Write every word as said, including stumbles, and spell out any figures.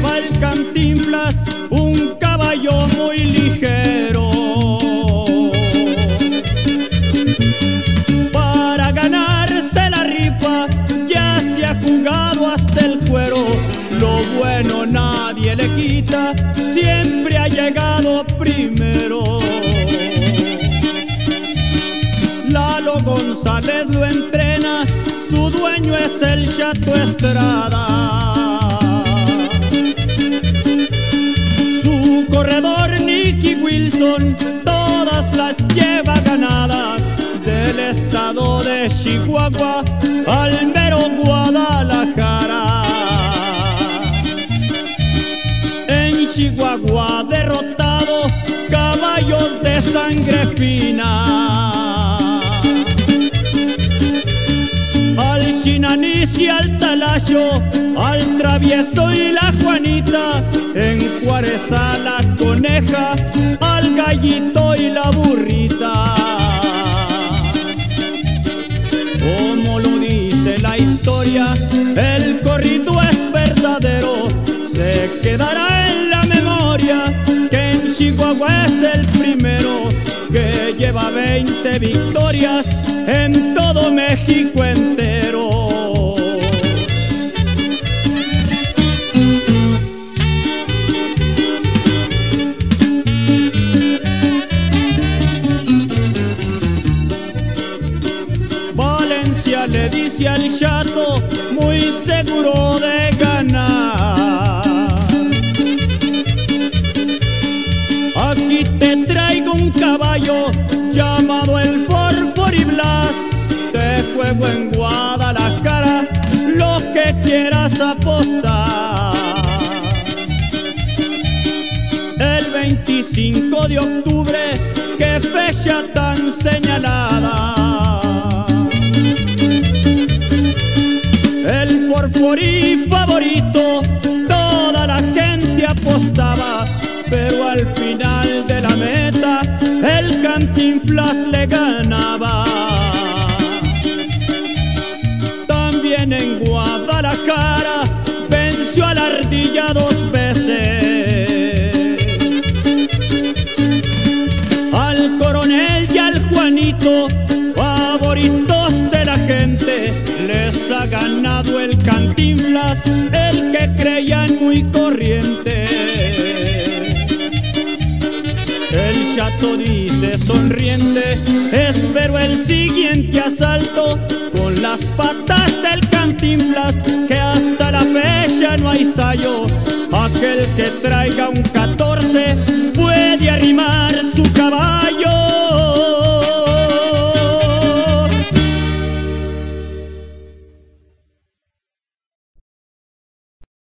lleva el Cantinflas un caballo muy ligero. Para ganarse la rifa ya se ha jugado hasta el cuero. Lo bueno nadie le quita, siempre ha llegado primero. Lalo González lo entrena, su dueño es el Chato Estrada. Su corredor Nicky Wilson todas las lleva ganadas, del estado de Chihuahua al mero Guadalajara. En Chihuahua ha derrotado caballos de sangre fina, al Chinanis y al Talacho, al Travieso y la Juanita, en Juárez a la Coneja, al Gallito y la Burrita. Como lo dice la historia, el corrido es verdadero, se quedará en la memoria que en Chihuahua es el primero, que lleva veinte victorias en todo México entero. Valencia le dice al Chato, muy seguro de ganar: aquí te traigo un caballo llamado el Forforiblas, te juego en Guadalajara lo que quieras apostar. El veinticinco de octubre, qué fecha tan señalada, el Forforí favorito, toda la gente apostaba, pero al final de la meta el Cantinflas le ganaba. También en Guadalajara venció a la Ardilla dos veces, al Coronel y al Juanito, favoritos de la gente, les ha ganado el Cantinflas, el que creían muy corriente. El Chato dice sonriente, espero el siguiente asalto con las patas del Cantinflas, que hasta la fecha no hay sayo. Aquel que traiga un catorce puede arrimar su caballo.